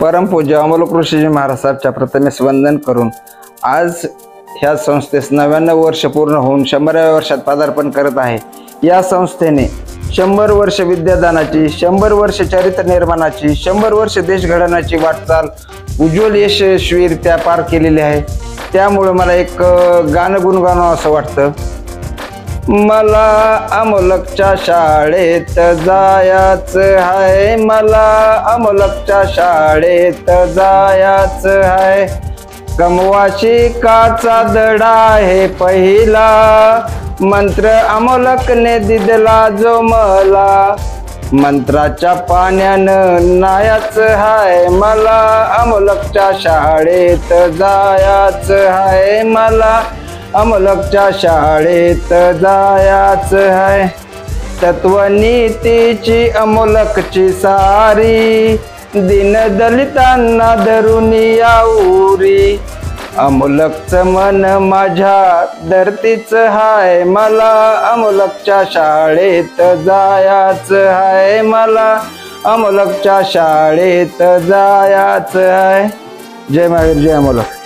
परमपूज्य अमोलक ऋषीजी महाराज साहेबच्या प्रतिमेस वंदन करून आज ह्या संस्थेस 99 वर्ष पूर्ण होऊन 100व्या वर्षात पदार्पण करत आहे। या संस्थेने 100 वर्ष विद्यादानाची, 100 वर्ष चरित्र निर्माणाची, 100 वर्ष देश घडवण्याची वाटचाल उज्ज्वल यशस्वीरित्या पार केलेली आहे। त्यामुळे मला एक गाणं गुणगाणं असं वाटतं। मला अमोलकच्या शाळेत जायच आहे, मला अमोलकच्या शाळेत जायच आहे। कमवा शिकाचा धडा आहे पहिला, मंत्र अमोलकने दिदला जो मला। मंत्राच्या पाण्यानं नायाच हाय, मला अमोलकच्या शाळेत जायच आहे, मला अमोलकच्या शाळेत जायच आहे। तत्वनीतीची अमोलकची सारी, दीनदलितांना धरून याऊरी। अमोलकचं मन माझ्या धरतीच हाय, मला अमोलकच्या शाळेत जायच हाय, मला अमोलकच्या शाळेत जायच हाय। जय महावीर, जय अमोलक।